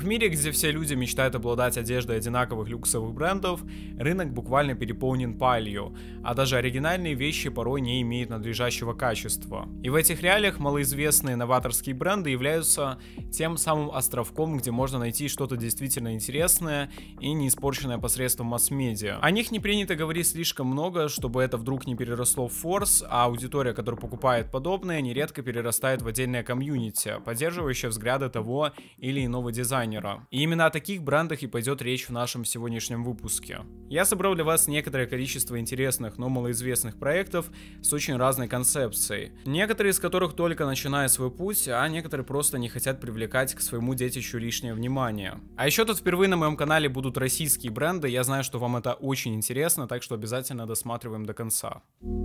В мире, где все люди мечтают обладать одеждой одинаковых люксовых брендов, рынок буквально переполнен палью, а даже оригинальные вещи порой не имеют надлежащего качества. И в этих реалиях малоизвестные новаторские бренды являются тем самым островком, где можно найти что-то действительно интересное и не испорченное посредством масс-медиа. О них не принято говорить слишком много, чтобы это вдруг не переросло в форс, а аудитория, которая покупает подобное, нередко перерастает в отдельное комьюнити, поддерживающее взгляды того или иного дизайнера. И именно о таких брендах и пойдет речь в нашем сегодняшнем выпуске. Я собрал для вас некоторое количество интересных, но малоизвестных проектов с очень разной концепцией. Некоторые из которых только начинают свой путь, а некоторые просто не хотят привлекать к своему детищу лишнее внимание. А еще тут впервые на моем канале будут российские бренды, я знаю, что вам это очень интересно, так что обязательно досматриваем до конца.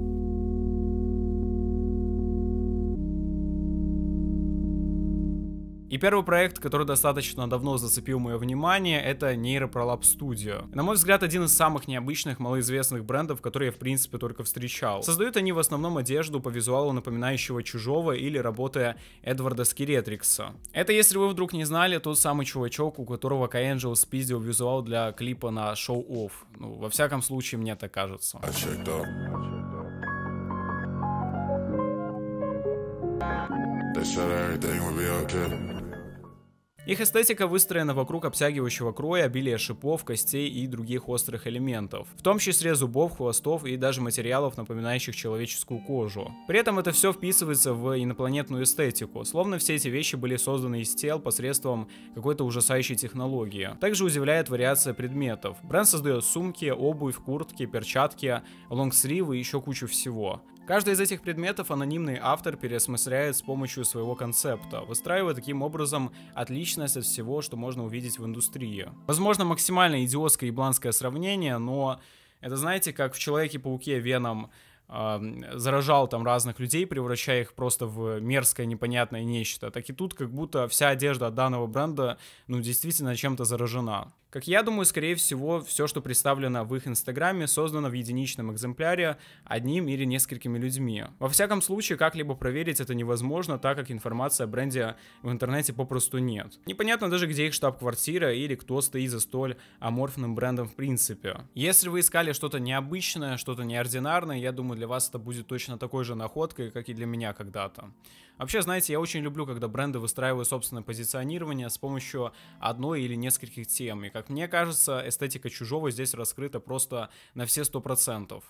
И первый проект, который достаточно давно зацепил мое внимание, это Neuroprolab Studio. На мой взгляд, один из самых необычных, малоизвестных брендов, которые я в принципе только встречал. Создают они в основном одежду по визуалу напоминающего Чужого или работы Эдварда Скиретрикса. Это, если вы вдруг не знали, тот самый чувачок, у которого К-Энджел спиздил визуал для клипа на Show Off. Ну, во всяком случае, мне так кажется. Их эстетика выстроена вокруг обтягивающего кроя, обилия шипов, костей и других острых элементов, в том числе зубов, хвостов и даже материалов, напоминающих человеческую кожу. При этом это все вписывается в инопланетную эстетику, словно все эти вещи были созданы из тел посредством какой-то ужасающей технологии. Также удивляет вариация предметов. Бренд создает сумки, обувь, куртки, перчатки, лонгсливы и еще кучу всего. Каждый из этих предметов анонимный автор переосмысляет с помощью своего концепта, выстраивая таким образом отличность от всего, что можно увидеть в индустрии. Возможно, максимально идиотское и бланское сравнение, но это, знаете, как в Человеке-пауке Веном заражал там разных людей, превращая их просто в мерзкое, непонятное нечто, так и тут как будто вся одежда от данного бренда, ну, действительно чем-то заражена. Как я думаю, скорее всего, все, что представлено в их инстаграме, создано в единичном экземпляре одним или несколькими людьми. Во всяком случае, как-либо проверить это невозможно, так как информации о бренде в интернете попросту нет. Непонятно даже, где их штаб-квартира или кто стоит за столь аморфным брендом в принципе. Если вы искали что-то необычное, что-то неординарное, я думаю, для вас это будет точно такой же находкой, как и для меня когда-то. Вообще, знаете, я очень люблю, когда бренды выстраивают собственное позиционирование с помощью одной или нескольких тем. И, как мне кажется, эстетика Чужого здесь раскрыта просто на все 100%.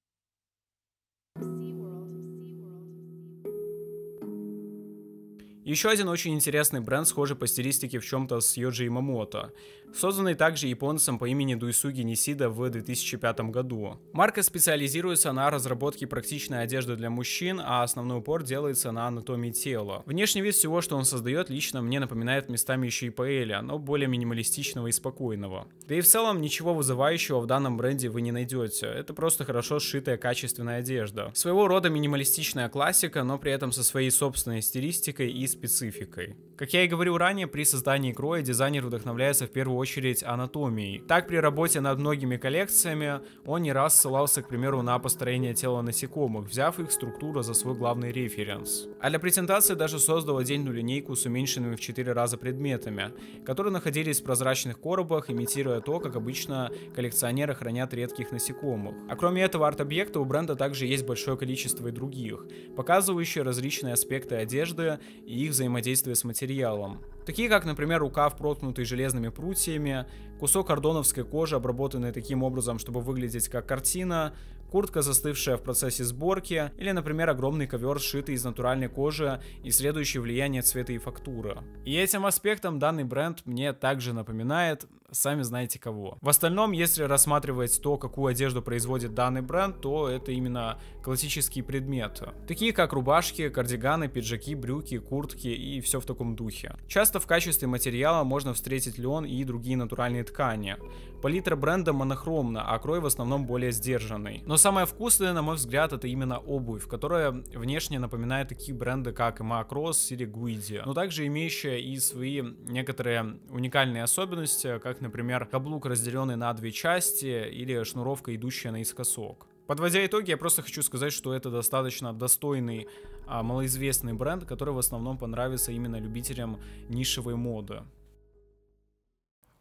Еще один очень интересный бренд, схожий по стилистике в чем-то с Йоджи Ямамото, созданный также японцем по имени Дуйсуги Нисида в 2005 году. Марка специализируется на разработке практичной одежды для мужчин, а основной упор делается на анатомии тела. Внешний вид всего, что он создает, лично мне напоминает местами еще и Паэля, но более минималистичного и спокойного. Да и в целом ничего вызывающего в данном бренде вы не найдете, это просто хорошо сшитая качественная одежда. Своего рода минималистичная классика, но при этом со своей собственной стилистикой и спецификой. Как я и говорил ранее, при создании кроя дизайнер вдохновляется в первую очередь анатомией. Так, при работе над многими коллекциями он не раз ссылался, к примеру, на построение тела насекомых, взяв их структуру за свой главный референс. А для презентации даже создал отдельную линейку с уменьшенными в 4 раза предметами, которые находились в прозрачных коробах, имитируя то, как обычно коллекционеры хранят редких насекомых. А кроме этого арт-объекта у бренда также есть большое количество и других, показывающие различные аспекты одежды и их взаимодействие с материалом. Такие как, например, рукав, проткнутый железными прутьями, кусок кордоновской кожи, обработанный таким образом, чтобы выглядеть как картина, куртка, застывшая в процессе сборки, или, например, огромный ковер, сшитый из натуральной кожи и следующий влияние цвета и фактуры. И этим аспектом данный бренд мне также напоминает, сами знаете кого. В остальном, если рассматривать то, какую одежду производит данный бренд, то это именно классические предметы. Такие как рубашки, кардиганы, пиджаки, брюки, куртки и все в таком духе. Часто в качестве материала можно встретить лен и другие натуральные ткани. Палитра бренда монохромна, а крой в основном более сдержанный. Но самое вкусное, на мой взгляд, это именно обувь, которая внешне напоминает такие бренды, как Macross или Guidi, но также имеющая и свои некоторые уникальные особенности, как, например, каблук, разделенный на две части, или шнуровка, идущая наискосок. Подводя итоги, я просто хочу сказать, что это достаточно достойный, малоизвестный бренд, который в основном понравится именно любителям нишевой моды.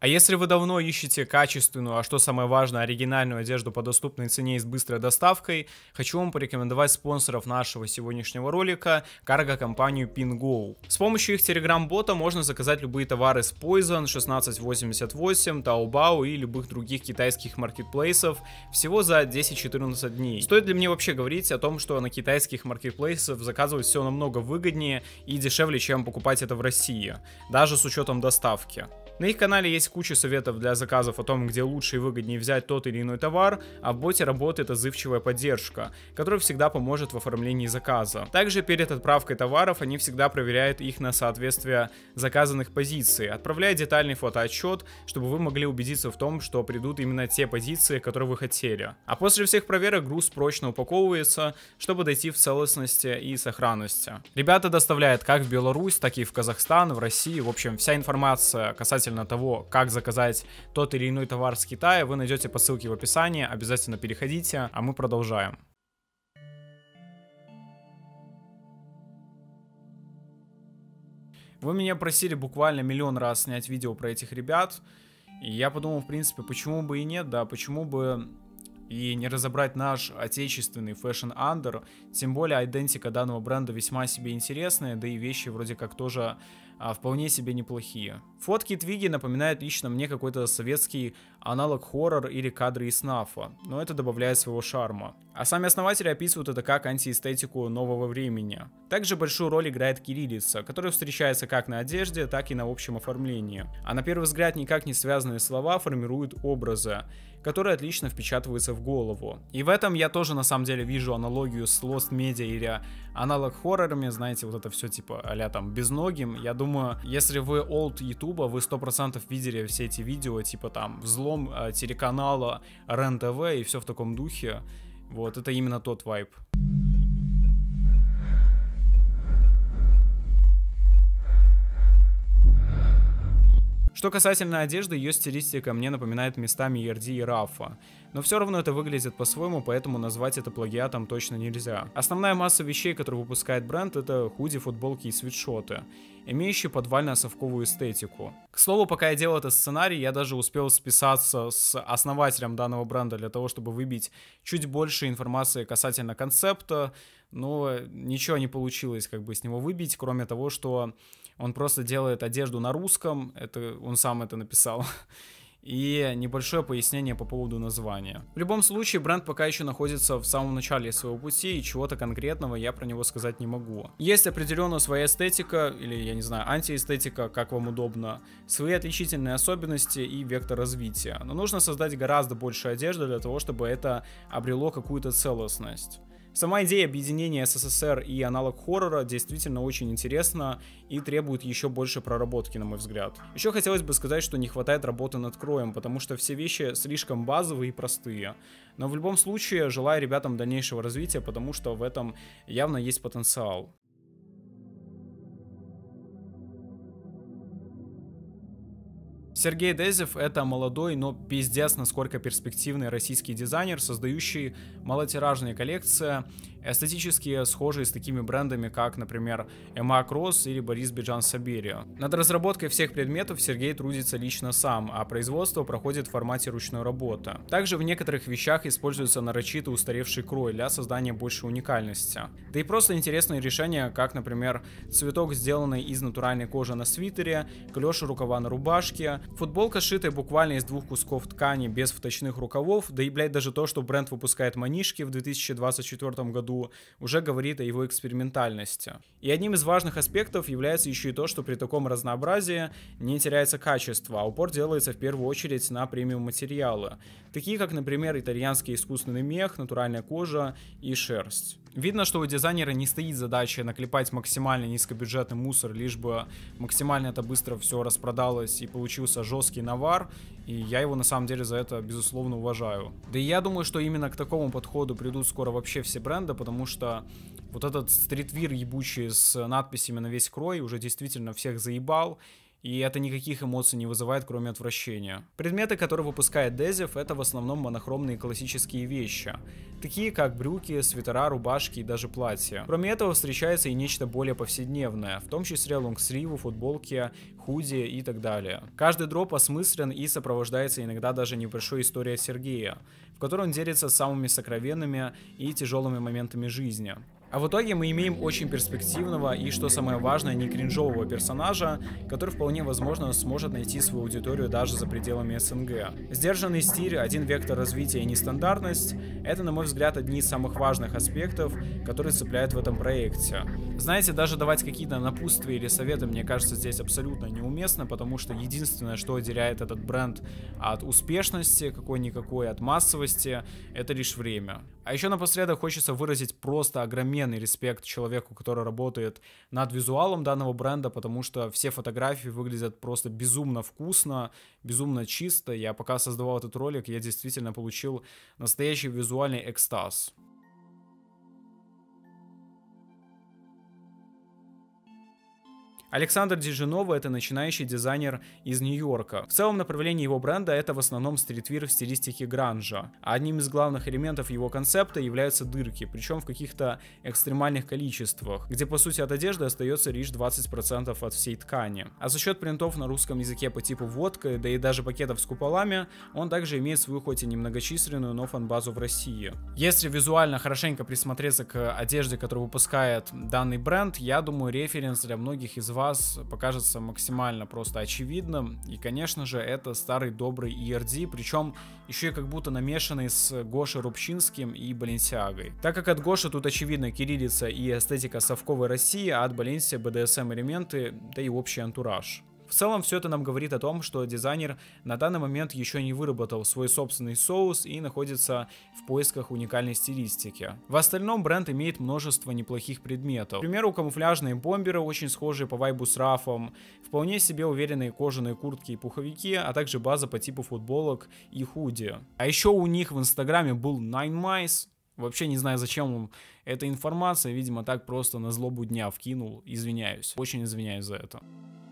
А если вы давно ищете качественную, а что самое важное, оригинальную одежду по доступной цене и с быстрой доставкой, хочу вам порекомендовать спонсоров нашего сегодняшнего ролика, карго-компанию PinGo. С помощью их телеграм-бота можно заказать любые товары с Poizon, 1688, Taobao и любых других китайских маркетплейсов всего за 10-14 дней. Стоит ли мне вообще говорить о том, что на китайских маркетплейсах заказывать все намного выгоднее и дешевле, чем покупать это в России, даже с учетом доставки. На их канале есть куча советов для заказов о том, где лучше и выгоднее взять тот или иной товар, а в боте работает отзывчивая поддержка, которая всегда поможет в оформлении заказа. Также перед отправкой товаров они всегда проверяют их на соответствие заказанных позиций, отправляя детальный фотоотчет, чтобы вы могли убедиться в том, что придут именно те позиции, которые вы хотели. А после всех проверок груз прочно упаковывается, чтобы дойти в целостности и сохранности. Ребята доставляют как в Беларусь, так и в Казахстан, в Россию. В общем, вся информация касательно того, как заказать тот или иной товар с Китая, вы найдете по ссылке в описании, обязательно переходите, а мы продолжаем. Вы меня просили буквально миллион раз снять видео про этих ребят, и я подумал, в принципе, почему бы и нет, да, почему бы и не разобрать наш отечественный Fashion Under, тем более идентика данного бренда весьма себе интересная, да и вещи вроде как тоже вполне себе неплохие. Фотки Твиги напоминают лично мне какой-то советский аналог хоррор или кадры из СНАФа, но это добавляет своего шарма. А сами основатели описывают это как антиэстетику нового времени. Также большую роль играет кириллица, которая встречается как на одежде, так и на общем оформлении. А на первый взгляд никак не связанные слова формируют образы, которые отлично впечатываются в голову. И в этом я тоже на самом деле вижу аналогию с Lost Media или аналог хоррорами, знаете, вот это все типа а-ля там безногим. Я думаю, если вы old ютуба, вы 100% видели все эти видео, типа там взлом телеканала РЕН-ТВ и все в таком духе. Вот, это именно тот вайб. Что касательно одежды, ее стилистика мне напоминает местами ERD и Рафа, но все равно это выглядит по-своему, поэтому назвать это плагиатом точно нельзя. Основная масса вещей, которые выпускает бренд, это худи, футболки и свитшоты, имеющие подвально-совковую эстетику. К слову, пока я делал этот сценарий, я даже успел списаться с основателем данного бренда для того, чтобы выбить чуть больше информации касательно концепта, но ничего не получилось как бы с него выбить, кроме того, что он просто делает одежду на русском, это он сам это написал, и небольшое пояснение по поводу названия. В любом случае, бренд пока еще находится в самом начале своего пути, и чего-то конкретного я про него сказать не могу. Есть определенно своя эстетика, или, я не знаю, антиэстетика, как вам удобно, свои отличительные особенности и вектор развития. Но нужно создать гораздо больше одежды для того, чтобы это обрело какую-то целостность. Сама идея объединения СССР и аналог хоррора действительно очень интересна и требует еще больше проработки, на мой взгляд. Еще хотелось бы сказать, что не хватает работы над кроем, потому что все вещи слишком базовые и простые. Но в любом случае, желаю ребятам дальнейшего развития, потому что в этом явно есть потенциал. Сергей Дезев — это молодой, но пиздец насколько перспективный российский дизайнер, создающий малотиражные коллекции, эстетически схожие с такими брендами, как, например, Эмма Кросс или Борис Биджан Сабери. Над разработкой всех предметов Сергей трудится лично сам, а производство проходит в формате ручной работы. Также в некоторых вещах используется нарочито устаревший крой для создания большей уникальности. Да и просто интересные решения, как, например, цветок, сделанный из натуральной кожи на свитере, клёши рукава на рубашке, футболка, сшитая буквально из двух кусков ткани без вточных рукавов, да и, блять, даже то, что бренд выпускает манишки в 2024 году, уже говорит о его экспериментальности. И одним из важных аспектов является еще и то, что при таком разнообразии не теряется качество, а упор делается в первую очередь на премиум материалы, такие как, например, итальянский искусственный мех, натуральная кожа и шерсть. Видно, что у дизайнера не стоит задача наклепать максимально низкобюджетный мусор, лишь бы максимально это быстро все распродалось и получился жесткий навар, и я его на самом деле за это безусловно уважаю. Да и я думаю, что именно к такому подходу придут скоро вообще все бренды, потому что вот этот стритвир ебучий с надписями на весь крой уже действительно всех заебал. И это никаких эмоций не вызывает, кроме отвращения. Предметы, которые выпускает Дезев, это в основном монохромные классические вещи, такие как брюки, свитера, рубашки и даже платья. Кроме этого встречается и нечто более повседневное, в том числе лонгсливы, футболки, худи и так далее. Каждый дроп осмыслен и сопровождается иногда даже небольшой историей Сергея, в которой он делится самыми сокровенными и тяжелыми моментами жизни. А в итоге мы имеем очень перспективного и, что самое важное, не кринжового персонажа, который вполне возможно сможет найти свою аудиторию даже за пределами СНГ. Сдержанный стиль, один вектор развития и нестандартность — это, на мой взгляд, одни из самых важных аспектов, которые цепляют в этом проекте. Знаете, даже давать какие-то напутствия или советы, мне кажется, здесь абсолютно неуместно, потому что единственное, что отделяет этот бренд от успешности какой-никакой, от массовости, это лишь время. А еще напоследок хочется выразить просто огроменный респект человеку, который работает над визуалом данного бренда, потому что все фотографии выглядят просто безумно вкусно, безумно чисто. Я пока создавал этот ролик, я действительно получил настоящий визуальный экстаз. Александр Дижинова — это начинающий дизайнер из Нью-Йорка. В целом направление его бренда — это в основном стритвир в стилистике гранжа. А одним из главных элементов его концепта являются дырки, причем в каких-то экстремальных количествах, где по сути от одежды остается лишь 20% от всей ткани. А за счет принтов на русском языке по типу водка, да и даже пакетов с куполами, он также имеет свою хоть и немногочисленную, но фан-базу в России. Если визуально хорошенько присмотреться к одежде, которую выпускает данный бренд, я думаю, референс для многих из вас покажется максимально просто очевидным. И, конечно же, это старый добрый ERD, причем еще и как будто намешанный с Гошей Рубчинским и Баленсиагой. Так как от Гоши тут очевидно кириллица и эстетика совковой России, а от Баленсия BDSM элементы, да и общий антураж. В целом все это нам говорит о том, что дизайнер на данный момент еще не выработал свой собственный соус и находится в поисках уникальной стилистики. В остальном бренд имеет множество неплохих предметов. К примеру, камуфляжные бомберы, очень схожие по вайбу с рафом, вполне себе уверенные кожаные куртки и пуховики, а также база по типу футболок и худи. А еще у них в инстаграме был Nine Mice. Вообще не знаю, зачем вам эта информация, видимо, так просто на злобу дня вкинул. Извиняюсь, очень извиняюсь за это.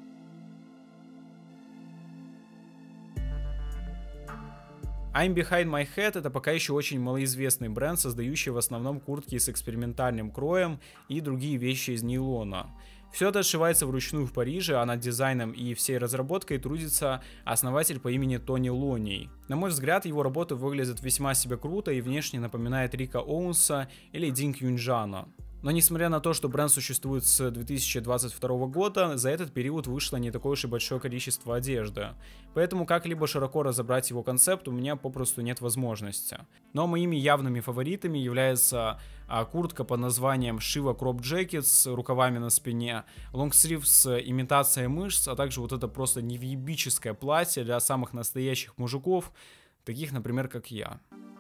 I'm Behind My Head — это пока еще очень малоизвестный бренд, создающий в основном куртки с экспериментальным кроем и другие вещи из нейлона. Все это сшивается вручную в Париже, а над дизайном и всей разработкой трудится основатель по имени Тони Лоний. На мой взгляд, его работы выглядят весьма себе круто и внешне напоминает Рика Оуэнса или Динг Юньжана. Но несмотря на то, что бренд существует с 2022 года, за этот период вышло не такое уж и большое количество одежды. Поэтому как-либо широко разобрать его концепт у меня попросту нет возможности. Но моими явными фаворитами является куртка под названием Shiva Crop Jacket с рукавами на спине, лонгслив с имитацией мышц, а также вот это просто невъебическое платье для самых настоящих мужиков, таких, например, как я.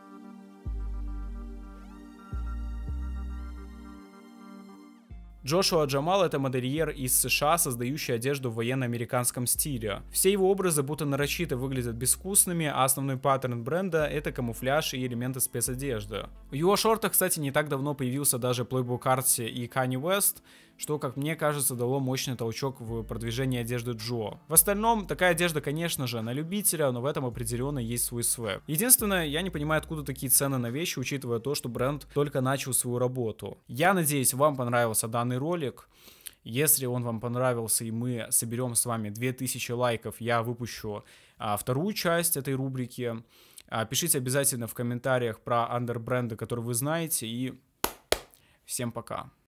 Джошуа Джамал — это модельер из США, создающий одежду в военно-американском стиле. Все его образы будто нарочито выглядят безвкусными, а основной паттерн бренда — это камуфляж и элементы спецодежды. В его шортах, кстати, не так давно появился даже Playboi Carti и Kanye West, что, как мне кажется, дало мощный толчок в продвижении одежды Джо. В остальном, такая одежда, конечно же, на любителя, но в этом определенно есть свой свэг. Единственное, я не понимаю, откуда такие цены на вещи, учитывая то, что бренд только начал свою работу. Я надеюсь, вам понравился данный ролик. Если он вам понравился и мы соберем с вами 2000 лайков, я выпущу вторую часть этой рубрики. Пишите обязательно в комментариях про андербренды, которые вы знаете, и всем пока.